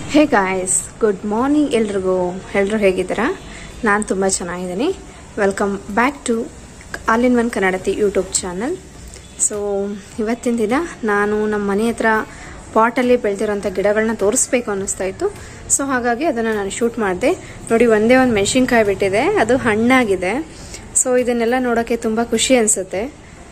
Hey guys, good morning ಎಲ್ಲರೂ ಹೇಗಿದ್ದೀರಾ? ನಾನು ತುಂಬ ಚೆನ್ನಾಗಿದ್ದೀನಿ. Welcome back to all in one Kannadathi YouTube channel. So ಇವತ್ತಿನ ದಿನ ನಾನು ನಮ್ಮ ಮನೆ ಹತ್ರ ಪಾಟಲ್ಲಿ ಬೆಳೆದಿರೋಂಥ ಗಿಡಗಳನ್ನ ತೋರಿಸ್ಬೇಕು ಅನ್ನಿಸ್ತಾ ಇತ್ತು. ಸೊ ಹಾಗಾಗಿ ಅದನ್ನು ನಾನು ಶೂಟ್ ಮಾಡಿದೆ. ನೋಡಿ, ಒಂದೇ ಒಂದು ಮೆಣಸಿನ್ಕಾಯಿ ಬಿಟ್ಟಿದೆ, ಅದು ಹಣ್ಣಾಗಿದೆ. ಸೊ ಇದನ್ನೆಲ್ಲ ನೋಡೋಕ್ಕೆ ತುಂಬ ಖುಷಿ ಅನಿಸುತ್ತೆ.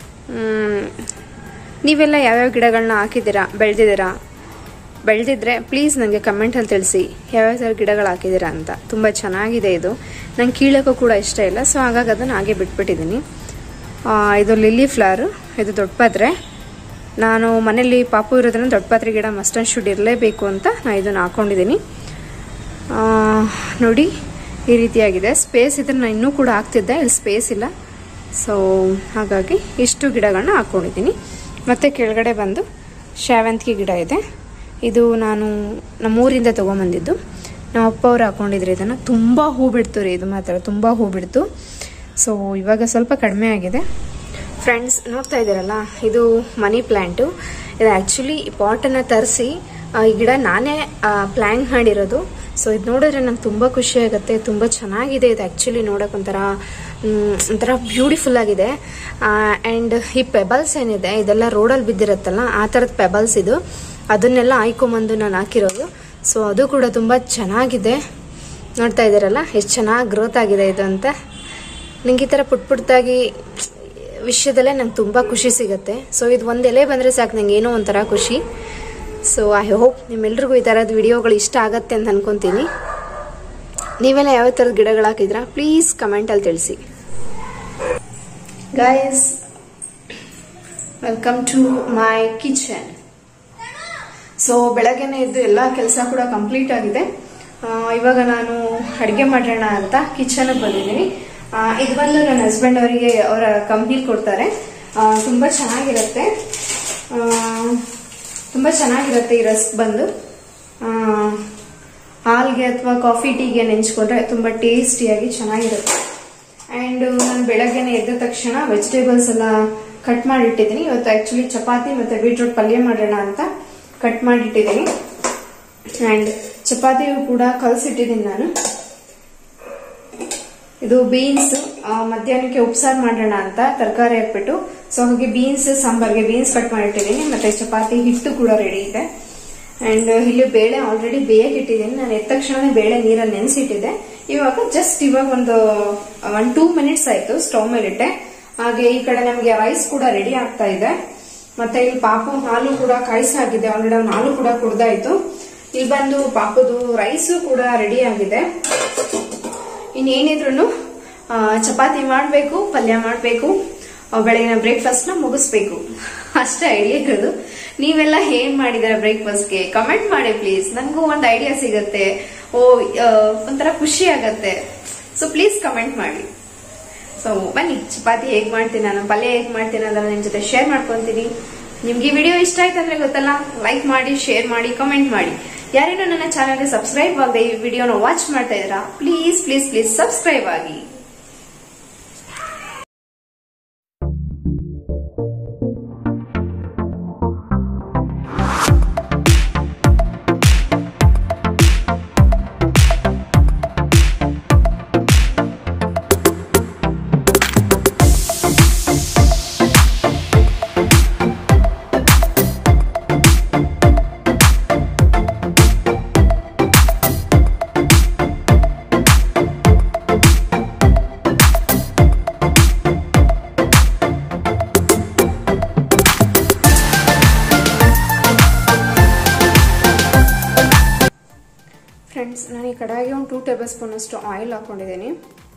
ನೀವೆಲ್ಲ ಯಾವ್ಯಾವ ಗಿಡಗಳನ್ನ ಹಾಕಿದ್ದೀರಾ, ಬೆಳೆದಿದ್ರೆ ಪ್ಲೀಸ್ ನನಗೆ ಕಮೆಂಟಲ್ಲಿ ತಿಳಿಸಿ ಯಾವ್ಯಾವ ಥರ ಗಿಡಗಳು ಹಾಕಿದ್ದೀರಾ ಅಂತ. ತುಂಬ ಚೆನ್ನಾಗಿದೆ ಇದು. ನಂಗೆ ಕೀಳೋಕ್ಕೂ ಕೂಡ ಇಷ್ಟ ಇಲ್ಲ, ಸೊ ಹಾಗಾಗಿ ಅದನ್ನು ಹಾಗೆ ಬಿಟ್ಬಿಟ್ಟಿದ್ದೀನಿ. ಇದು ಲಿಲ್ಲಿ ಫ್ಲವರ್, ಇದು ದೊಡ್ಡ ಪಾತ್ರೆ. ನಾನು ಮನೇಲಿ ಪಾಪು ಇರೋದ್ರಿಂದ ದೊಡ್ಡ ಪಾತ್ರೆ ಗಿಡ ಮಸ್ಟ್ ಆ್ಯಂಡ್ ಶುಡ್ ಇರಲೇಬೇಕು ಅಂತ ನಾನು ಇದನ್ನು ಹಾಕ್ಕೊಂಡಿದ್ದೀನಿ. ನೋಡಿ, ಈ ರೀತಿಯಾಗಿದೆ. ಸ್ಪೇಸ್ ಇದ್ರೆ ನಾನು ಇನ್ನೂ ಕೂಡ ಹಾಕ್ತಿದ್ದೆ, ಇಲ್ಲಿ ಸ್ಪೇಸ್ ಇಲ್ಲ. ಸೊ ಹಾಗಾಗಿ ಇಷ್ಟು ಗಿಡಗಳನ್ನ ಹಾಕ್ಕೊಂಡಿದ್ದೀನಿ. ಮತ್ತು ಕೆಳಗಡೆ ಬಂದು ಶಾವಂತಿಗೆ ಗಿಡ ಇದೆ. ಇದು ನಾನು ನಮ್ಮೂರಿಂದ ತೊಗೊಂಬಂದಿದ್ದು. ನಮ್ಮ ಅಪ್ಪ ಅವರು ಹಾಕ್ಕೊಂಡಿದ್ರು ಇದನ್ನು. ತುಂಬ ಹೂ ಬಿಡ್ತು ರೀ, ಇದು ಮಾತ್ರ ತುಂಬ ಹೂ ಬಿಡ್ತು. ಸೊ ಇವಾಗ ಸ್ವಲ್ಪ ಕಡಿಮೆ ಆಗಿದೆ. ಫ್ರೆಂಡ್ಸ್, ನೋಡ್ತಾ ಇದ್ದೀರಲ್ಲ, ಇದು ಮನಿ ಪ್ಲ್ಯಾಂಟು. ಇದು ಆ್ಯಕ್ಚುಲಿ ಪಾಟನ್ನು ತರಿಸಿ ಈ ಗಿಡ ನಾನೇ ಪ್ಲ್ಯಾಂಟ್ ಮಾಡಿರೋದು. ಸೊ ಇದು ನೋಡಿದ್ರೆ ನಂಗೆ ತುಂಬ ಖುಷಿ ಆಗುತ್ತೆ. ತುಂಬ ಚೆನ್ನಾಗಿದೆ ಇದು. ಆ್ಯಕ್ಚುಲಿ ನೋಡೋಕೆ ಒಂಥರ ಬ್ಯೂಟಿಫುಲ್ ಆಗಿದೆ. ಆ್ಯಂಡ್ ಈ ಪೆಬಲ್ಸ್ ಏನಿದೆ, ಇದೆಲ್ಲ ರೋಡಲ್ಲಿ ಬಿದ್ದಿರುತ್ತಲ್ಲ, ಆ ಥರದ ಪೆಬಲ್ಸ್ ಇದು. ಅದನ್ನೆಲ್ಲ ಆಯ್ಕೊಂಬಂದು ನಾನು ಹಾಕಿರೋದು. ಸೊ ಅದು ಕೂಡ ತುಂಬ ಚೆನ್ನಾಗಿದೆ. ನೋಡ್ತಾ ಇದ್ದೀರಲ್ಲ ಎಷ್ಟು ಚೆನ್ನಾಗಿ ಗ್ರೋತ್ ಆಗಿದೆ ಇದು ಅಂತ. ನನಗೆ ಈ ಥರ ಪುಟ್ಟಾಗಿ ವಿಷಯದಲ್ಲೇ ನಂಗೆ ತುಂಬ ಖುಷಿ ಸಿಗುತ್ತೆ. ಸೊ ಇದು ಒಂದು ಎಲೆ ಬಂದರೆ ಸಾಕು, ನಂಗೆ ಏನೋ ಒಂಥರ ಖುಷಿ. ಸೊ ಐ ಹೋಪ್ ನಿಮ್ಮೆಲ್ರಿಗೂ ಈ ಥರದ ವಿಡಿಯೋಗಳು ಇಷ್ಟ ಆಗತ್ತೆ ಅಂತ ಅನ್ಕೊತೀನಿ. ನೀವೆಲ್ಲ ಯಾವ ಥರದ ಗಿಡಗಳು ಹಾಕಿದ್ರಾ ಪ್ಲೀಸ್ ಕಮೆಂಟಲ್ಲಿ ತಿಳಿಸಿ. Guys, welcome to my kitchen. So ಬೆಳಗ್ಗೆನೇ ಎದ್ದು ಎಲ್ಲ ಕೆಲಸ ಕೂಡ ಕಂಪ್ಲೀಟ್ ಆಗಿದೆ. ಇವಾಗ ನಾನು ಅಡುಗೆ ಮಾಡೋಣ ಅಂತ ಕಿಚನ್ಗೆ ಬಂದಿದ್ದೀನಿ. ಇದು ಬಂದು ನನ್ನ ಹಸ್ಬೆಂಡ್ ಅವರಿಗೆ ಅವರ ಕಂಪ್ನಿಲಿ ಕೊಡ್ತಾರೆ. ತುಂಬ ಚೆನ್ನಾಗಿರುತ್ತೆ ಈ ರಸ್ಕ್ ಬಂದು ಹಾಲ್ಗೆ ಅಥವಾ ಕಾಫಿ ಟೀಗೆ ನೆಂಚ್ಕೊಂಡ್ರೆ ತುಂಬ ಟೇಸ್ಟಿಯಾಗಿ ಚೆನ್ನಾಗಿರುತ್ತೆ. ಆ್ಯಂಡ್ ನಾನು ಬೆಳಗ್ಗೆನೆ ಎದ್ದ ತಕ್ಷಣ ವೆಜಿಟೇಬಲ್ಸ್ ಎಲ್ಲ ಕಟ್ ಮಾಡಿಟ್ಟಿದ್ದೀನಿ. ಇವತ್ತು ಆ್ಯಕ್ಚುಲಿ ಚಪಾತಿ ಮತ್ತು ಬೀಟ್ರೂಟ್ ಪಲ್ಯ ಮಾಡೋಣ ಅಂತ ಕಟ್ ಮಾಡಿಟ್ಟಿದ್ದೀನಿ. ಆ್ಯಂಡ್ ಚಪಾತಿಯು ಕೂಡ ಕಲಸಿಟ್ಟಿದ್ದೀನಿ ನಾನು. ಇದು ಬೀನ್ಸ್, ಮಧ್ಯಾಹ್ನಕ್ಕೆ ಉಪ್ಸಾರು ಮಾಡೋಣ ಅಂತ ತರಕಾರಿ ಹಾಕ್ಬಿಟ್ಟು. ಸೊ ಹಾಗೆ ಬೀನ್ಸ್ ಸಾಂಬಾರ್ಗೆ ಬೀನ್ಸ್ ಕಟ್ ಮಾಡಿಟ್ಟಿದ್ದೀನಿ. ಮತ್ತೆ ಚಪಾತಿ ಹಿಟ್ಟು ಕೂಡ ರೆಡಿ ಇದೆ. ಅಂಡ್ ಇಲ್ಲಿ ಬೇಳೆ ಆಲ್ರೆಡಿ ಬೇಯಕ್ಕೆ ಇಟ್ಟಿದ್ದೀನಿ. ನಾನು ಎದ್ದ ತಕ್ಷಣ ಬೇಳೆ ನೀರಲ್ಲಿ ನೆನೆಸಿಟ್ಟಿದ್ದೆ. ಇವಾಗ ಒಂದು 2 ಮಿನಿಟ್ಸ್ ಆಯ್ತು ಸ್ಟವ್ ಮೇಲಿಟ್ಟೆ. ಹಾಗೆ ಈ ಕಡೆ ನಮಗೆ ರೈಸ್ ಕೂಡ ರೆಡಿ ಆಗ್ತಾ ಇದೆ. ಮತ್ತೆ ಇಲ್ಲಿ ಪಾಪು ಹಾಲು ಕೂಡ ಕಾಯಿಸಾಗಿದೆ. ಆಲ್ರೆಡಿ ಅವ್ನು ಹಾಲು ಕೂಡ ಕುಡ್ದಾಯ್ತು. ಇಲ್ಲಿ ಬಂದು ಪಾಪುದು ರೈಸು ಕೂಡ ರೆಡಿ ಆಗಿದೆ. ಇನ್ನೇನಿದ್ರು ಚಪಾತಿ ಮಾಡಬೇಕು, ಪಲ್ಯ ಮಾಡಬೇಕು, ಬೆಳಗಿನ ಬ್ರೇಕ್ಫಾಸ್ಟ್ ನ ಮುಗಿಸ್ಬೇಕು. ಅಷ್ಟೇ ಐಡಿಯಾ ಇರೋದು. ನೀವೆಲ್ಲ ಏನ್ ಮಾಡಿದಾರೆ ಬ್ರೇಕ್ಫಾಸ್ಟ್ಗೆ ಕಮೆಂಟ್ ಮಾಡಿ ಪ್ಲೀಸ್. ನನಗೂ ಒಂದು ಐಡಿಯಾ ಸಿಗತ್ತೆ, ಒಂಥರ ಖುಷಿ ಆಗತ್ತೆ. ಸೊ ಪ್ಲೀಸ್ ಕಮೆಂಟ್ ಮಾಡಿ. ಸೊ ಬನ್ನಿ, ಚಪಾತಿ ಹೇಗ್ ಮಾಡ್ತೀನಿ ನಾನು, ಪಲ್ಯ ಹೇಗ್ ಮಾಡ್ತೀನಿ ಅದನ್ನ ನಿಮ್ ಜೊತೆ ಶೇರ್ ಮಾಡ್ಕೊಂತೀನಿ. ನಿಮ್ಗೆ ವಿಡಿಯೋ ಇಷ್ಟ ಆಯ್ತು ಅಂದ್ರೆ ಗೊತ್ತಲ್ಲ, ಲೈಕ್ ಮಾಡಿ, ಶೇರ್ ಮಾಡಿ, ಕಮೆಂಟ್ ಮಾಡಿ. ಯಾರೇನೋ ನನ್ನ ಚಾನಲ್ಗೆ ಸಬ್ಸ್ಕ್ರೈಬ್ ಆಗದೆ ಈ ವಿಡಿಯೋನ ವಾಚ್ ಮಾಡ್ತಾ ಇದ್ದೀರಾ, ಪ್ಲೀಸ್ ಪ್ಲೀಸ್ ಪ್ಲೀಸ್ ಸಬ್ಸ್ಕ್ರೈಬ್ ಆಗಿ. ಫ್ರೆಂಡ್ಸ್, ನಾನು ಈ ಕಡಾಯಿಗೆ ಒಂದು 2 ಟೇಬಲ್ ಸ್ಪೂನ್ ಅಷ್ಟು ಆಯಿಲ್ ಹಾಕೊಂಡಿದ್ದೀನಿ.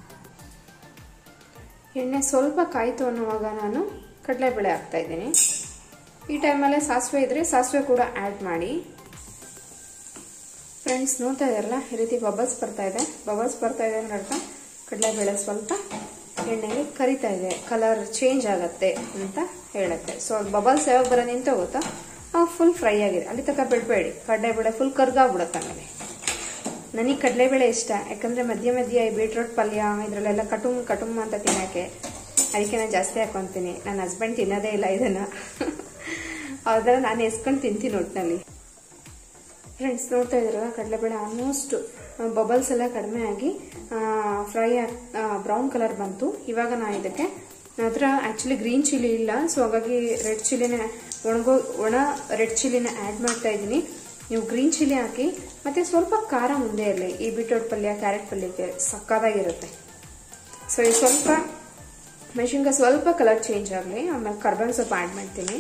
ಎಣ್ಣೆ ಸ್ವಲ್ಪ ಕಾಯ್ತು ಅನ್ನುವಾಗ ನಾನು ಕಡಲೆಬೇಳೆ ಹಾಕ್ತಾ ಇದ್ದೀನಿ. ಈ ಟೈಮಲ್ಲೇ ಸಾಸಿವೆ ಇದ್ರೆ ಸಾಸಿವೆ ಕೂಡ ಆ್ಯಡ್ ಮಾಡಿ. ಫ್ರೆಂಡ್ಸ್, ನೋಡ್ತಾ ಇದ್ದಾರಲ್ಲ, ಈ ರೀತಿ ಬಬಲ್ಸ್ ಬರ್ತಾ ಇದೆ ಅಂದ್ರೆ ಅರ್ಥ ಕಡಲೆಬೇಳೆ ಸ್ವಲ್ಪ ಎಣ್ಣೆಗೆ ಕರಿತಾ ಇದೆ, ಕಲರ್ ಚೇಂಜ್ ಆಗತ್ತೆ ಅಂತ ಹೇಳುತ್ತೆ. ಸೊ ಬಬಲ್ಸ್ ಯಾವಾಗ ಬರೋ ನಿಂತೋಗುತ್ತಾ ಫುಲ್ ಫ್ರೈ ಆಗಿದೆ, ಅಲ್ಲಿ ತನಕ ಬಿಡಬೇಡಿ. ಕಡಲೆಬೇಳೆ ಫುಲ್ ಕರ್ಗಾಗ್ಬಿಡುತ್ತೆ. ಆಮೇಲೆ ನನಗೆ ಕಡಲೆಬೇಳೆ ಇಷ್ಟ, ಯಾಕಂದ್ರೆ ಮಧ್ಯ ಈ ಬೀಟ್ರೂಟ್ ಪಲ್ಯ ಇದರಲ್ಲೆಲ್ಲ ಕಟುಮ್ ಅಂತ ತಿನ್ನಕ್ಕೆ, ಅದಕ್ಕೆ ನಾನು ಜಾಸ್ತಿ ಹಾಕೊಂತೀನಿ. ನನ್ನ ಹಸ್ಬೆಂಡ್ ತಿನ್ನೋದೇ ಇಲ್ಲ ಇದನ್ನ. ಅದರ ನಾನು ಎಸ್ಕೊಂಡು ತಿಂತೀನಿ ಒಟ್ಟಿನಲ್ಲಿ. ಫ್ರೆಂಡ್ಸ್ ನೋಡ್ತಾ ಇದ್ದೀರಲ್ಲ, ಕಡಲೆಬೇಳೆ ಆಲ್ಮೋಸ್ಟ್ ಬಬಲ್ಸ್ ಎಲ್ಲ ಕಡಿಮೆ ಆಗಿ ಫ್ರೈ ಬ್ರೌನ್ ಕಲರ್ ಬಂತು. ಇವಾಗ ನಾನು ಇದಕ್ಕೆ ಅದರ ಆಕ್ಚುಲಿ ಗ್ರೀನ್ ಚಿಲ್ಲಿ ಇಲ್ಲ, ಸೊ ಹಾಗಾಗಿ ರೆಡ್ ಚಿಲ್ಲಿನ ಒಣ ರೆಡ್ ಚಿಲ್ಲಿನ ಆ್ಯಡ್ ಮಾಡ್ತಾ ಇದ್ದೀನಿ. ನೀವು ಗ್ರೀನ್ ಚಿಲ್ಲಿ ಹಾಕಿ, ಮತ್ತೆ ಸ್ವಲ್ಪ ಖಾರ ಮುಂದೆ ಇರಲಿ. ಈ ಬೀಟ್ರೋಟ್ ಪಲ್ಯ, ಕ್ಯಾರೆಟ್ ಪಲ್ಯಕ್ಕೆ ಸಕ್ಕತ್ತಾಗಿರುತ್ತೆ. ಸೊ ಈ ಸ್ವಲ್ಪ ಮೆಣಸಿನ್ಕಾಯಿ ಸ್ವಲ್ಪ ಕಲರ್ ಚೇಂಜ್ ಆಗಲಿ, ಆಮೇಲೆ ಕರ್ಬೇವಿನ ಸೊಪ್ಪು ಆ್ಯಡ್ ಮಾಡ್ತೀನಿ.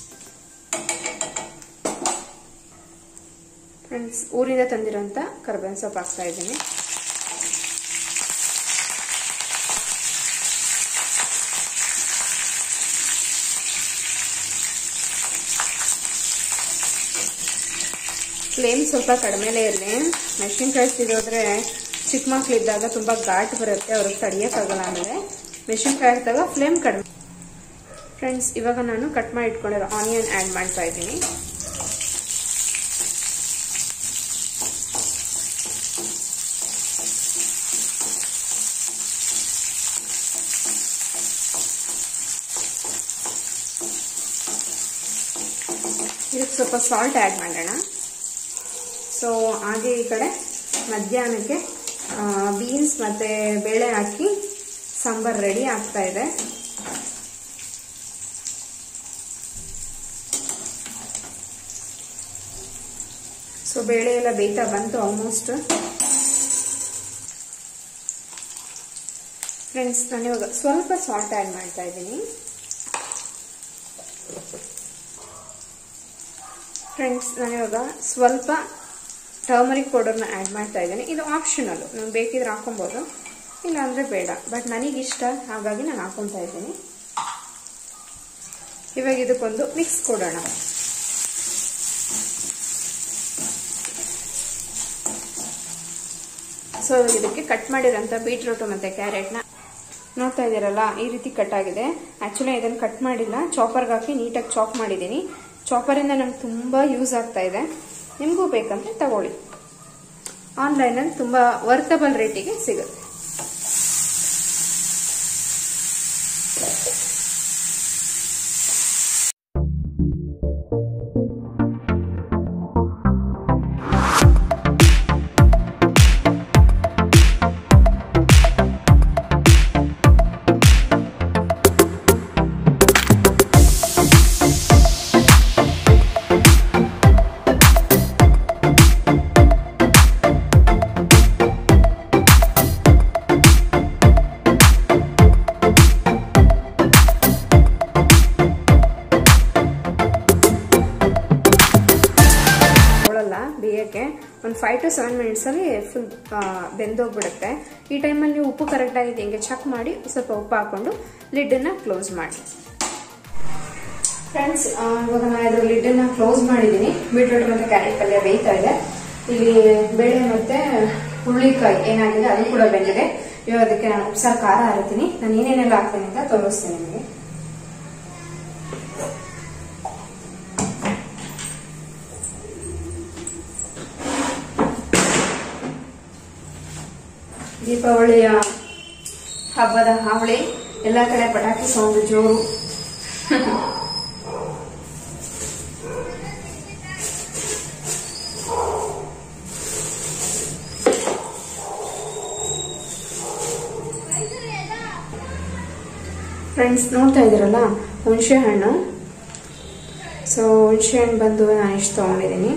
ಫ್ರೆಂಡ್ಸ್, ಊರಿಂದ ತಂದಿರೋಂಥ ಕರ್ಬೇವಿನ ಸೊಪ್ಪು ಹಾಕ್ತಾ ಇದ್ದೀನಿ. ಫ್ಲೇಮ್ ಸ್ವಲ್ಪ ಕಡಿಮೆಲೇ ಇರಲಿ. ಮೆಣಸಿನ್ಕಾಯಿ ಸಿಗೋದ್ರೆ ಚಿಕ್ಕ ಮಕ್ಳಿದ್ದಾಗ ತುಂಬ ಘಾಟ್ ಬರುತ್ತೆ, ಅವ್ರಿಗೆ ತಡಿಯೋಕ್ಕಾಗಲ್ಲ. ಆಮೇಲೆ ಮೆಣಸಿನ್ಕಾಯಿ ಹಾಕಿದಾಗ ಫ್ಲೇಮ್ ಕಡಿಮೆ. ಫ್ರೆಂಡ್ಸ್, ಇವಾಗ ನಾನು ಕಟ್ ಮಾಡಿ ಇಟ್ಕೊಂಡಿರೋ ಆನಿಯನ್ ಆ್ಯಡ್ ಮಾಡ್ತಾ ಇದ್ದೀನಿ. ಇದಕ್ಕೆ ಸ್ವಲ್ಪ ಸಾಲ್ಟ್ ಆ್ಯಡ್ ಮಾಡೋಣ. ಸೊ ಹಾಗೆ ಈ ಕಡೆ ಮಧ್ಯಾಹ್ನಕ್ಕೆ ಬೀನ್ಸ್ ಮತ್ತು ಬೇಳೆ ಹಾಕಿ ಸಾಂಬಾರ್ ರೆಡಿ ಆಗ್ತಾ ಇದೆ. ಸೊ ಬೇಳೆ ಎಲ್ಲ ಬೇಯ್ತಾ ಬಂತು ಆಲ್ಮೋಸ್ಟ್. ಫ್ರೆಂಡ್ಸ್, ನಾನಿವಾಗ ಸ್ವಲ್ಪ ಸಾಲ್ಟ್ ಆ್ಯಡ್ ಮಾಡ್ತಾ ಇದ್ದೀನಿ. ಫ್ರೆಂಡ್ಸ್, ನಾನಿವಾಗ ಸ್ವಲ್ಪ ಟರ್ಮರಿಕ್ ಪೌಡರ್ನ ಆ್ಯಡ್ ಮಾಡ್ತಾ ಇದ್ದೀನಿ. ಇದು ಆಪ್ಷನಲ್ಲು, ನೀವು ಬೇಕಿದ್ರೆ ಹಾಕೊಬೋದು, ಇಲ್ಲಾಂದರೆ ಬೇಡ. ಬಟ್ ನನಗಿಷ್ಟ, ಹಾಗಾಗಿ ನಾನು ಹಾಕೊತಾ ಇದ್ದೀನಿ. ಇವಾಗ ಇದಕ್ಕೊಂದು ಮಿಕ್ಸ್ ಕೊಡೋಣ. ಸೊ ಇದಕ್ಕೆ ಕಟ್ ಮಾಡಿರೋಂಥ ಬೀಟ್ರೂಟು ಮತ್ತು ಕ್ಯಾರೆಟ್ನ ನೋಡ್ತಾ ಇದ್ದೀರಲ್ಲ, ಈ ರೀತಿ ಕಟ್ ಆಗಿದೆ. ಆ್ಯಕ್ಚುಲಿ ಇದನ್ನು ಕಟ್ ಮಾಡಿಲ್ಲ, ಚಾಪರ್ಗೆ ಹಾಕಿ ನೀಟಾಗಿ ಚಾಪ್ ಮಾಡಿದ್ದೀನಿ. ಚಾಪರಿಂದ ನಂಗೆ ತುಂಬ ಯೂಸ್ ಆಗ್ತಾ ಇದೆ. ನಿಮಗೂ ಬೇಕಂದ್ರೆ ತಗೊಳ್ಳಿ. ಆನ್ಲೈನಲ್ಲಿ ತುಂಬ ವರ್ತಬಲ್ ರೇಟಿಗೆ ಸಿಗುತ್ತೆ. ಬೇಯಕ್ಕೆ ಒಂದು 5 to 7 ಮಿನಿಟ್ಸಲ್ಲಿ ಫುಲ್ ಬೆಂದೋಗ್ಬಿಡುತ್ತೆ. ಈ ಟೈಮಲ್ಲಿ ನೀವು ಉಪ್ಪು ಕರೆಕ್ಟಾಗಿದೆ ಹಿಂಗೆ ಚೆಕ್ ಮಾಡಿ ಸ್ವಲ್ಪ ಉಪ್ಪು ಹಾಕ್ಕೊಂಡು ಲಿಡ್ಡನ್ನು ಕ್ಲೋಸ್ ಮಾಡಿ. ಫ್ರೆಂಡ್ಸ್, ಇವಾಗ ನಾನು ಇದ್ರ ಲಿಡ್ಡನ್ನು ಕ್ಲೋಸ್ ಮಾಡಿದ್ದೀನಿ. ಬೀಟ್ರೂಟ್ ಮತ್ತು ಕ್ಯಾರೆಟ್ ಪಲ್ಯ ಬೇಯ್ತಾ ಇದೆ. ಇಲ್ಲಿ ಬೇಳೆ ಮತ್ತು ಹುರುಳಿಕಾಯಿ ಏನಾಗಿದೆ ಅದು ಕೂಡ ಬೆಂದಿದೆ. ಇವಾಗ ಅದಕ್ಕೆ ನಾನು ಉಪ್ಸಾರು ಖಾರ ಹಾಕ್ತೀನಿ. ನಾನು ಏನೇನೆಲ್ಲ ಹಾಕ್ತೀನಿ ಅಂತ ತೋರಿಸ್ತೀನಿ ನಿಮಗೆ. ದೀಪಾವಳಿಯ ಹಬ್ಬದ ಹಾವಳಿ, ಎಲ್ಲ ಕಡೆ ಪಟಾಕಿ ಸೌಂಡ್ ಜೋರು. ಫ್ರೆಂಡ್ಸ್, ನೋಡ್ತಾ ಇದ್ದೀರಲ್ಲ, ಹುಣಸೆ ಹಣ್ಣು. ಸೊ ಹುಣಸೆ ಹಣ್ಣು ಬಂದು ನಾನು ಇಷ್ಟು ತಗೊಂಡಿದ್ದೀನಿ.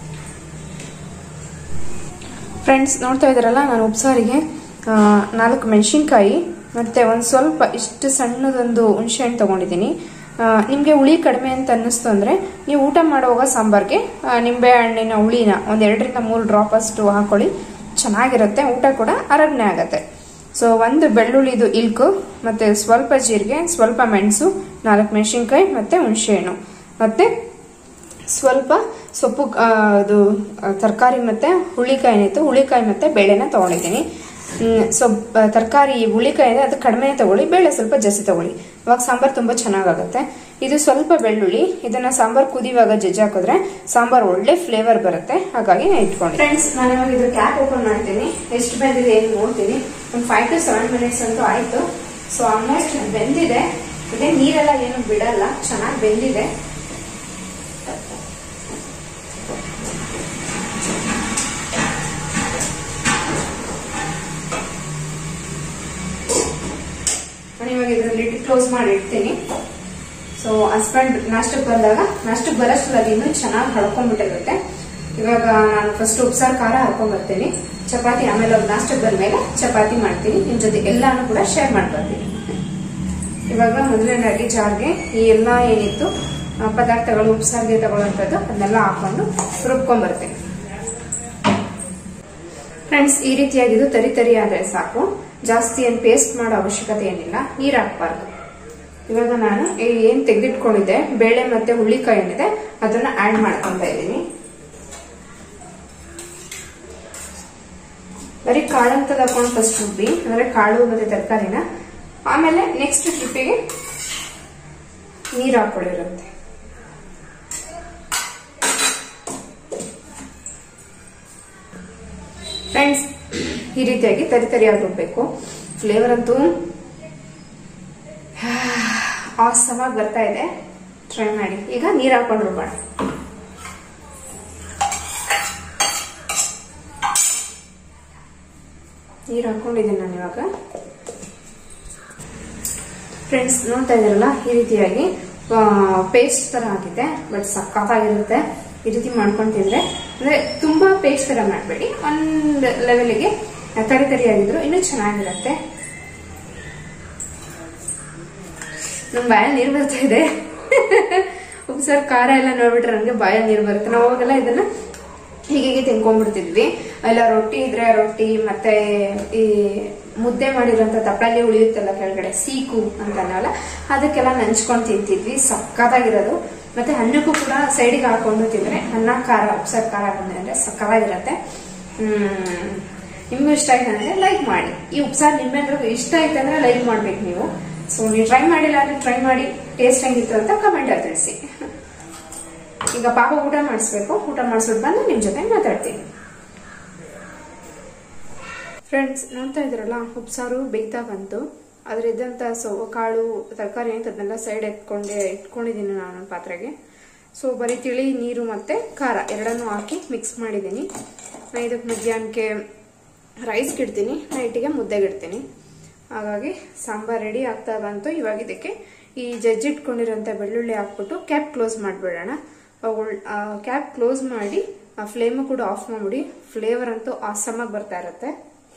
ಫ್ರೆಂಡ್ಸ್, ನೋಡ್ತಾ ಇದ್ದೀರಲ್ಲ, ನಾನು ಉಪ್ಸಾರಿಗೆ 4 ಮೆಣಸಿನ್ಕಾಯಿ ಮತ್ತು ಒಂದು ಸ್ವಲ್ಪ ಇಷ್ಟು ಸಣ್ಣದೊಂದು ಹುಣಸೆ ಹಣ್ಣು ತೊಗೊಂಡಿದ್ದೀನಿ. ನಿಮಗೆ ಹುಳಿ ಕಡಿಮೆ ಅಂತ ಅನ್ನಿಸ್ತು ಅಂದರೆ ನೀವು ಊಟ ಮಾಡುವಾಗ ಸಾಂಬಾರಿಗೆ ನಿಂಬೆ ಹಣ್ಣಿನ ಹುಳಿನ ಒಂದು 2 ರಿಂದ 3 ಡ್ರಾಪ್ ಅಷ್ಟು ಹಾಕೊಳ್ಳಿ, ಚೆನ್ನಾಗಿರುತ್ತೆ. ಊಟ ಕೂಡ ಆರೋಗ್ಯ ಆಗುತ್ತೆ. ಸೊ ಒಂದು ಬೆಳ್ಳುಳ್ಳಿದು ಇಲ್ಕು ಮತ್ತು ಸ್ವಲ್ಪ ಜೀರಿಗೆ, ಸ್ವಲ್ಪ ಮೆಣಸು, 4 ಮೆಣಸಿನ್ಕಾಯಿ ಮತ್ತು ಹುಣಸೆ ಹಣ್ಣು ಮತ್ತು ಸ್ವಲ್ಪ ಸೊಪ್ಪು, ಅದು ತರಕಾರಿ ಮತ್ತು ಹುಳಿಕಾಯಿ ಮತ್ತು ಬೇಳೆನ ತೊಗೊಂಡಿದ್ದೀನಿ. ಸೊ ತರಕಾರಿ ಹುಳಿಕಾಯಿ ಇದೆ, ಅದು ಕಡಿಮೆ ತಗೊಳ್ಳಿ, ಬೇಳೆ ಸ್ವಲ್ಪ ಜಾಸ್ತಿ ತಗೊಳ್ಳಿ. ಅವಾಗ ಸಾಂಬಾರು ತುಂಬ ಚೆನ್ನಾಗಾಗುತ್ತೆ. ಇದು ಸ್ವಲ್ಪ ಬೆಳ್ಳುಳ್ಳಿ, ಇದನ್ನ ಸಾಂಬಾರು ಕುದಿಯುವಾಗ ಜಜ್ಜಿ ಹಾಕಿದ್ರೆ ಸಾಂಬಾರು ಒಳ್ಳೆ ಫ್ಲೇವರ್ ಬರುತ್ತೆ, ಹಾಗಾಗಿ ನಾನು ಇಟ್ಕೊಂಡು. ಫ್ರೆಂಡ್ಸ್, ನಾನು ಇವಾಗ ಇದ್ರ ಕ್ಯಾಪ್ ಓಪನ್ ಮಾಡ್ತೀನಿ. ಎಷ್ಟು ಬೆಂದಿದೆ ಏನು ನೋಡ್ತೀನಿ. ಒಂದು 5 to 7 ಮಿನಿಟ್ಸ್ ಅಂತೂ ಆಯ್ತು. ಸೊ ಆಲ್ಮೋಸ್ಟ್ ಬೆಂದಿದೆ. ಇದೇ ನೀರೆಲ್ಲ ಏನು ಬಿಡಲ್ಲ, ಚೆನ್ನಾಗಿ ಬೆಂದಿದೆ. ಕ್ಲೋಸ್ ಮಾಡಿ ಇಡ್ತೀನಿ. ಸೊ ಹಸ್ಬೆಂಡ್ ನಾಷ್ಟಕ್ಕೆ ಬರೋಷ್ಟು ಅದು ಇನ್ನೂ ಚೆನ್ನಾಗಿ ಹಡ್ಕೊಂಡ್ಬಿಟ್ಟಿರುತ್ತೆ. ಇವಾಗ ನಾನು ಫಸ್ಟ್ ಉಪ್ಸಾರು ಖಾರ ಹಾಕೊಂಡ್ ಬರ್ತೀನಿ, ಚಪಾತಿ ಆಮೇಲೆ ಅವ್ರು ನಾಷ್ಟಕ್ಕೆ ಬಂದ್ಮೇಲೆ ಚಪಾತಿ ಮಾಡ್ತೀನಿ. ನಿಮ್ ಜೊತೆ ಎಲ್ಲಾನು ಕೂಡ ಶೇರ್ ಮಾಡ್ಕೊಳ್ತೀನಿ. ಇವಾಗ ಮೊದಲನೇದಾಗಿ ಜಾರ್ಗೆ ಈ ಎಲ್ಲಾ ಏನಿತ್ತು ಪದಾರ್ಥಗಳು ಉಪ್ಸಾರಿಗೆ ತಗೊಳ್ಳೋಂಥದ್ದು ಅದನ್ನೆಲ್ಲ ಹಾಕೊಂಡು ರುಬ್ಕೊಂಡ್ ಬರ್ತೀನಿ. ಫ್ರೆಂಡ್ಸ್, ಈ ರೀತಿಯಾಗಿದ್ದು ತರಿ ತರಿ ಆದ್ರೆ ಸಾಕು, ಜಾಸ್ತಿ ಏನ್ ಪೇಸ್ಟ್ ಮಾಡೋ ಅವಶ್ಯಕತೆ ಏನಿಲ್ಲ, ನೀರ್ ಹಾಕ್ಬಾರ್ದು. ಇವಾಗ ನಾನು ಏನ್ ತೆಗೆದಿಟ್ಕೊಂಡಿದ್ದೆ ಬೇಳೆ ಮತ್ತೆ ಹುಳ್ಳಿಕಾಯಿ ಏನಿದೆ ಅದನ್ನ ಆಡ್ ಮಾಡ್ಕೊಂತ ಇದ್ದೀನಿ. ಬರೀ ಕಾಳಂತದ ಹಾಕೊಂಡು ಫಸ್ಟ್ ರುಬ್ಬಿ, ಅಂದ್ರೆ ಕಾಳು ಮತ್ತೆ ತರಕಾರಿನ, ಆಮೇಲೆ ನೆಕ್ಸ್ಟ್ ಟ್ರಿಪ್ಪಿಗೆ ನೀರ್ ಹಾಕೊಳ್ಳಿರುತ್ತೆ. ಫ್ರೆಂಡ್ಸ್, ಈ ರೀತಿಯಾಗಿ ತರಿಯಾಗಿ ರುಬ್ಬೇಕು. ಫ್ಲೇವರ್ ಅಂತೂ ಆಸಮಾಗಿ ಬರ್ತಾ ಇದೆ, ಟ್ರೈ ಮಾಡಿ. ಈಗ ನೀರ್ ಹಾಕೊಂಡು ರುಬ್ಬೋಣ. ನೀರ್ ಹಾಕೊಂಡಿದ್ದೀನಿ ನಾನು ಇವಾಗ. ಫ್ರೆಂಡ್ಸ್, ನೋಡ್ತಾ ಇದ್ದೀರಲ್ಲ, ಈ ರೀತಿಯಾಗಿ ಪೇಸ್ಟ್ ತರ ಆಗಿದೆ, ಬಟ್ ಸಕ್ಕತ್ತಾಗಿರುತ್ತೆ. ಈ ರೀತಿ ಮಾಡ್ಕೊಂಡು ತಿಂದ್ರೆ, ಅಂದ್ರೆ ತುಂಬಾ ಪೇಸ್ಟ್ ತರ ಮಾಡಬೇಡಿ, ಒಂದ್ ಲೆವೆಲ್ಗೆ ತರಿಯಾಗಿದ್ರು ಇನ್ನೂ ಚೆನ್ನಾಗಿರುತ್ತೆ. ನಮ್ ಬಾಯಲ್ಲಿ ನೀರು ಬರ್ತಾ ಇದೆ. ಉಪ್ಸಾರು ಖಾರ ಎಲ್ಲ ನೋಡ್ಬಿಟ್ರೆ ನನಗೆ ಬಾಯಲ್ಲಿ ನೀರು ಬರುತ್ತೆ. ನಾವು ಅವಾಗೆಲ್ಲ ಇದನ್ನ ಹೀಗೆ ತಿನ್ಕೊಂಡ್ಬಿಡ್ತಿದ್ವಿ. ಎಲ್ಲ ರೊಟ್ಟಿ ಇದ್ರೆ ರೊಟ್ಟಿ, ಮತ್ತೆ ಈ ಮುದ್ದೆ ಮಾಡಿರೋಂಥ ತಪ್ಪಲಿ ಉಳಿಯುತ್ತಲ್ಲ ಕೆಳಗಡೆ, ಸೀಕು ಅಂತ ಅನ್ನಲ್ಲ, ಅದಕ್ಕೆಲ್ಲ ನಂಚ್ಕೊಂಡು ತಿಂತಿದ್ವಿ. ಸಕ್ಕತ್ತಾಗಿರೋದು. ಮತ್ತೆ ಅನ್ನಕ್ಕೂ ಕೂಡ ಸೈಡಿಗೆ ಹಾಕೊಂಡು ತಿಂದ್ರೆ, ಅನ್ನ ಖಾರ ಉಪ್ಸಾರು ಖಾರ ಬಂದ್ರೆ ಸಕ್ಕತ್ತಾಗಿರತ್ತೆ. ನಿಮ್ಗೂ ಇಷ್ಟ ಆಯ್ತು ಅಂದ್ರೆ ಲೈಕ್ ಮಾಡಿ. ಈ ಉಪ್ಸಾರು ನಿಮ್ಮೆಲ್ಲರಿಗೂ ಇಷ್ಟ ಆಯ್ತು ಅಂದ್ರೆ ಲೈಕ್ ಮಾಡ್ಬೇಕು ನೀವು. ಸೊ ನೀವು ಟ್ರೈ ಮಾಡಿಲ್ಲ ಅಂದ್ರೆ ಟ್ರೈ ಮಾಡಿ, ಟೇಸ್ಟ್ ಹೆಂಗಿತ್ತು ಅಂತ ಕಮೆಂಟ್ ಅಲ್ಲಿ ತಿಳಿಸಿ. ಈಗ ಪಾಪ ಊಟ ಮಾಡಿಸ್ಬೇಕು, ಊಟ ಮಾಡಿಸ್ಬಿಟ್ಟು ಬಂದು ನಿಮ್ ಜೊತೆ ಮಾತಾಡ್ತೀನಿ. ಫ್ರೆಂಡ್ಸ್, ನೋಡ್ತಾ ಇದ್ರಲ್ಲ, ಉಪ್ಸಾರು ಬೇಯ್ತಾ ಬಂತು. ಅದ್ರಿದ್ದಂತ ಕಾಳು ತರಕಾರಿ ಅಂತ ಅದನ್ನೆಲ್ಲ ಸೈಡ್ ಇಟ್ಕೊಂಡಿದ್ದೀನಿ ನಾನು ಪಾತ್ರೆಗೆ. ಸೊ ಬರೀ ತಿಳಿ ನೀರು ಮತ್ತೆ ಖಾರ ಎರಡನ್ನೂ ಹಾಕಿ ಮಿಕ್ಸ್ ಮಾಡಿದ್ದೀನಿ. ನಾನು ಇದಕ್ಕೆ ಮಧ್ಯಾಹ್ನಕ್ಕೆ ರೈಸ್ಗೆ ಇಡ್ತೀನಿ, ನೈಟಿಗೆ ಮುದ್ದೆಗೆ ಇಡ್ತೀನಿ. ಹಾಗಾಗಿ ಸಾಂಬಾರ್ ರೆಡಿ ಆಗ್ತಾ ಬಂತು. ಇವಾಗ ಇದಕ್ಕೆ ಈ ಜಜ್ಜಿಟ್ಕೊಂಡಿರೋಂಥ ಬೆಳ್ಳುಳ್ಳಿ ಹಾಕ್ಬಿಟ್ಟು ಕ್ಯಾಪ್ ಕ್ಲೋಸ್ ಮಾಡಿಬಿಡೋಣ. ಕ್ಯಾಪ್ ಕ್ಲೋಸ್ ಮಾಡಿ ಆ ಫ್ಲೇಮು ಕೂಡ ಆಫ್ ಮಾಡ್ಬಿಡಿ. ಫ್ಲೇವರ್ ಅಂತೂ ಆಸಮಾಗಿ ಬರ್ತಾ ಇರುತ್ತೆ.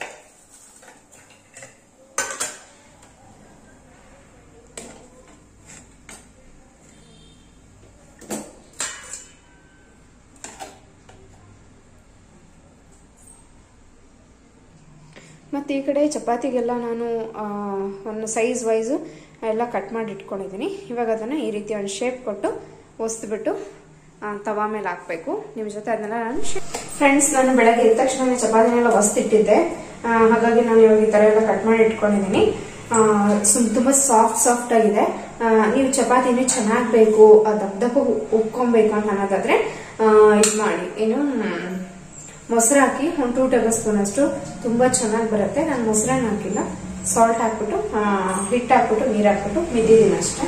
ಮತ್ತು ಈ ಕಡೆ ಚಪಾತಿಗೆಲ್ಲ ನಾನು ಒಂದು ಸೈಜ್ ವೈಸು ಎಲ್ಲ ಕಟ್ ಮಾಡಿ ಇಟ್ಕೊಂಡಿದ್ದೀನಿ. ಇವಾಗ ಅದನ್ನು ಈ ರೀತಿ ಒಂದು ಶೇಪ್ ಕೊಟ್ಟು ಒಸ್ಬಿಟ್ಟು ತವಾ ಮೇಲೆ ಹಾಕಬೇಕು. ನಿಮ್ಮ ಜೊತೆ ಅದನ್ನೆಲ್ಲ ನಾನು ಫ್ರೆಂಡ್ಸ್, ನಾನು ಬೆಳಗ್ಗೆ ಎದ್ದ ತಕ್ಷಣ ಚಪಾತಿನೆಲ್ಲ ಒಸ್ತಿಟ್ಟಿದ್ದೆ. ಹಾಗಾಗಿ ನಾನು ಇವಾಗ ಈ ಥರ ಎಲ್ಲ ಕಟ್ ಮಾಡಿ ಇಟ್ಕೊಂಡಿದ್ದೀನಿ. ತುಂಬ ಸಾಫ್ಟ್ ಆಗಿದೆ. ನೀವು ಚಪಾತಿನೂ ಚೆನ್ನಾಗಿ ಬೇಕು, ದಪ್ಪ ಉಕ್ಕೊಬೇಕು ಅಂತ ಅನ್ನೋದಾದ್ರೆ ಇದು ಮಾಡಿ, ಏನು ಮೊಸರು ಹಾಕಿ ಒಂದು 2 ಟೇಬಲ್ ಸ್ಪೂನ್ ಅಷ್ಟು ತುಂಬಾ ಚೆನ್ನಾಗಿ ಬರುತ್ತೆ. ನಾನು ಮೊಸರನ್ನ ಹಾಕಿಲ್ಲ, ಸಾಲ್ಟ್ ಹಾಕ್ಬಿಟ್ಟು ಹಿಟ್ಟು ಹಾಕ್ಬಿಟ್ಟು ನೀರು ಹಾಕ್ಬಿಟ್ಟು ಮಿದ್ದಿದ್ದೀನಿ ಅಷ್ಟೇ.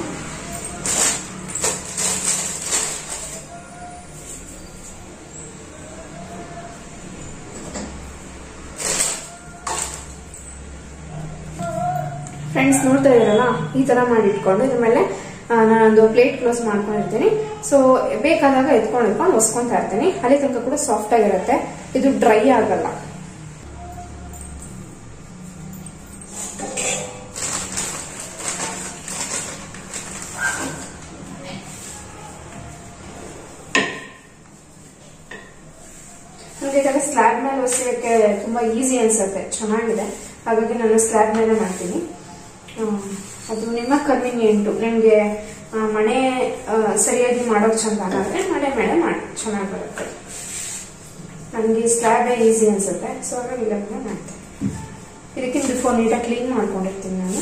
ಫ್ರೆಂಡ್ಸ್, ನೋಡ್ತಾ ಇದ್ದೀರಲ್ಲ, ಈ ತರ ಮಾಡಿ ಇಟ್ಕೊಂಡು ಇದ್ರ ಮೇಲೆ ನಾನೊಂದು ಪ್ಲೇಟ್ ಕ್ಲೋಸ್ ಮಾಡ್ಕೊಂಡಿರ್ತೀನಿ. ಸೊ ಬೇಕಾದಾಗ ಎತ್ಕೊಂಡು ಒಸ್ಕೊಂತಾ ಇರ್ತೀನಿ. ಅಲ್ಲಿ ತನಕ ಕೂಡ ಸಾಫ್ಟ್ ಆಗಿರುತ್ತೆ, ಇದು ಡ್ರೈ ಆಗಲ್ಲ. ನನಗೆ ಇದೆಲ್ಲ ಸ್ಲ್ಯಾಬ್ ಮೇಲೆ ಒಸೆಯೋಕ್ಕೆ ತುಂಬಾ ಈಸಿ ಅನ್ಸುತ್ತೆ, ಚೆನ್ನಾಗಿದೆ. ಹಾಗಾಗಿ ನಾನು ಸ್ಲ್ಯಾಬ್ ಮೇಲೆ ಮಾಡ್ತೀನಿ. ಅದು ನಿಮ್ಮ ಕನ್ವೀನಿಯಂಟು. ನಿಮಗೆ ಮನೆ ಸರಿಯಾಗಿ ಮಾಡೋದು ಚಂದ ಆಗಾದ್ರೆ ಮನೆ ಮೇಲೆ ಮಾಡಿ ಚೆನ್ನಾಗಿ ಬರುತ್ತೆ. ನನಗೆ ಸ್ಲ್ಯಾಬೇ ಈಸಿ ಅನ್ಸುತ್ತೆ, ಸೊ ಹಾಗಾಗಿ ಇದನ್ನ ಮಾಡ್ತೀನಿ. ಇದಕ್ಕಿಂತ ಬಿಫೋರ್ ನೀಟಾಗಿ ಕ್ಲೀನ್ ಮಾಡ್ಕೊಂಡಿರ್ತೀನಿ ನಾನು.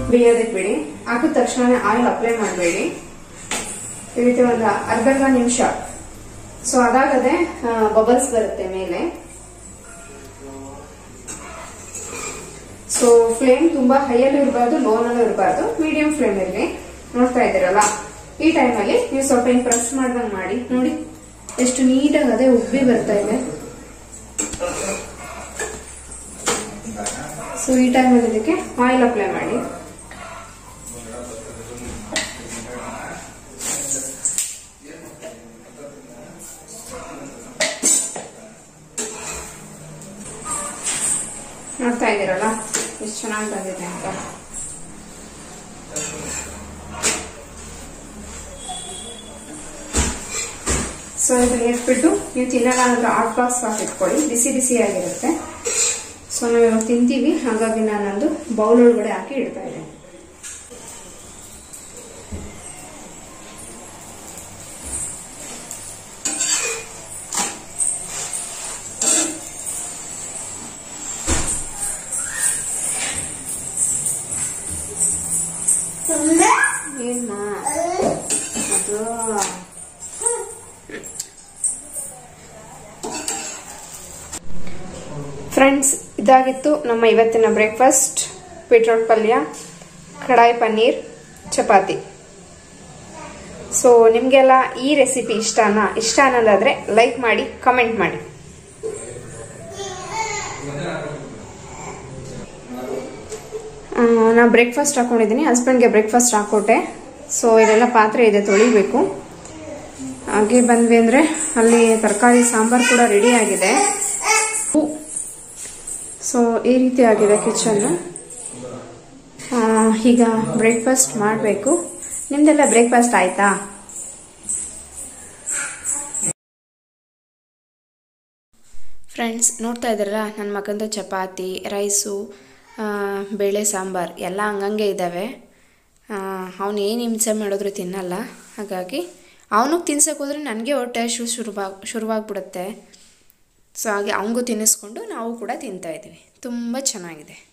ಬೇಯೋದಕ್ಕೆ ಬಿಡಿ. ಹಾಕಿದ ತಕ್ಷಣ ಆಯಿಲ್ ಅಪ್ಲೈ ಮಾಡಬೇಡಿ. ಈ ರೀತಿ ಒಂದು ಅರ್ಧ ನಿಮಿಷ. ಸೊ ಅದಾಗದೆ ಬಬಲ್ಸ್ ಬರುತ್ತೆ ಮೇಲೆ. ಸೊ ಫ್ಲೇಮ್ ತುಂಬಾ ಹೈಯಲ್ಲೂ ಇರಬಾರ್ದು, ಲೋನಲ್ಲೂ ಇರಬಾರ್ದು, ಮೀಡಿಯಂ ಫ್ಲೇಮ್ ಇರಲಿ. ನೋಡ್ತಾ ಇದ್ದೀರಲ್ಲ, ಈ ಟೈಮಲ್ಲಿ ನೀವು ಸ್ವಲ್ಪ ಹಿಂಗ್ ಪ್ರೆಸ್ ಮಾಡ್ದಂಗ್ ಮಾಡಿ. ನೋಡಿ ಎಷ್ಟು ನೀಟಾಗಿ ಅದೇ ಉಬ್ಬಿ ಬರ್ತಾ ಇದೆ. ಸೊ ಈ ಟೈಮಲ್ಲಿ ಇದಕ್ಕೆ ಆಯಿಲ್ ಅಪ್ಲೈ ಮಾಡಿ. ನೋಡ್ತಾ ಇದ್ದೀರಲ್ಲ ಎಷ್ಟು ಚೆನ್ನಾಗಿ ಬಂದಿದೆ ಅಂತ. ಸೊ ಇದನ್ನ ಇಟ್ಬಿಟ್ಟು ನೀವು ತಿನ್ನಲ್ಲ ಅಂದ್ರೆ ಹಾಟ್ ಬಾಕ್ಸ್ ಹಾಕಿಟ್ಕೊಳ್ಳಿ, ಬಿಸಿ ಬಿಸಿಯಾಗಿರುತ್ತೆ. ಸೊ ನಾವು ಇವಾಗ ತಿಂತೀವಿ, ಹಾಗಾಗಿ ನಾನೊಂದು ಬೌಲ್ ಒಳಗಡೆ ಹಾಕಿ ಇಡ್ತಾ ಇದ್ದೇನೆ. ಏನ್ಮಾ ಅದು ಫ್ರೆಂಡ್ಸ್, ಇದಾಗಿತ್ತು ನಮ್ಮ ಇವತ್ತಿನ ಬ್ರೇಕ್ಫಾಸ್ಟ್. ಬೀಟ್ರೋಟ್ ಪಲ್ಯ, ಕಡಾಯಿ ಪನ್ನೀರ್, ಚಪಾತಿ. ಸೊ ನಿಮಗೆಲ್ಲ ಈ ರೆಸಿಪಿ ಇಷ್ಟ ಅನ್ನೋದಾದ್ರೆ ಲೈಕ್ ಮಾಡಿ, ಕಮೆಂಟ್ ಮಾಡಿ. ನಾ ಬ್ರೇಕ್ಫಾಸ್ಟ್ ಹಾಕೊಂಡಿದ್ದೀನಿ, ಹಸ್ಬೆಂಡ್ಗೆ ಬ್ರೇಕ್ಫಾಸ್ಟ್ ಹಾಕೊಟ್ಟೆ. ಸೊ ಇದೆಲ್ಲ ಪಾತ್ರೆ ಇದೆ, ತೊಳಿಬೇಕು. ಹಾಗೆ ಬಂದ್ವಿ ಅಂದರೆ ಅಲ್ಲಿ ತರಕಾರಿ ಸಾಂಬಾರು ಕೂಡ ರೆಡಿ ಆಗಿದೆ. ಸೊ ಈ ರೀತಿ ಆಗಿದೆ ಕಿಚನ್ನು. ಈಗ ಬ್ರೇಕ್ಫಾಸ್ಟ್ ಮಾಡಬೇಕು. ನಿಮ್ದೆಲ್ಲ ಬ್ರೇಕ್ಫಾಸ್ಟ್ ಆಯ್ತಾ? ಫ್ರೆಂಡ್ಸ್, ನೋಡ್ತಾ ಇದ್ದಾರಲ್ಲ, ನನ್ನ ಮಗಂದು ಚಪಾತಿ, ರೈಸು, ಬೇಳೆ ಸಾಂಬಾರು ಎಲ್ಲ ಹಂಗಂಗೆ ಇದ್ದಾವೆ. ಅವನು ಏನು ಹಿಂಸೆ ಮಾಡಿದ್ರು ತಿನ್ನಲ್ಲ. ಹಾಗಾಗಿ ಅವನಿಗೆ ತಿನ್ಸಕ್ಕೆ ಹೋದ್ರೆ ನನಗೆ ಹೊಟ್ಟೆ ಶುರುವಾಗ್ಬಿಡುತ್ತೆ. ಸೊ ಹಾಗೆ ಅವನಿಗೂ ತಿನ್ನಿಸ್ಕೊಂಡು ನಾವು ಕೂಡ ತಿಂತಾಯಿದ್ದೀವಿ. ತುಂಬ ಚೆನ್ನಾಗಿದೆ.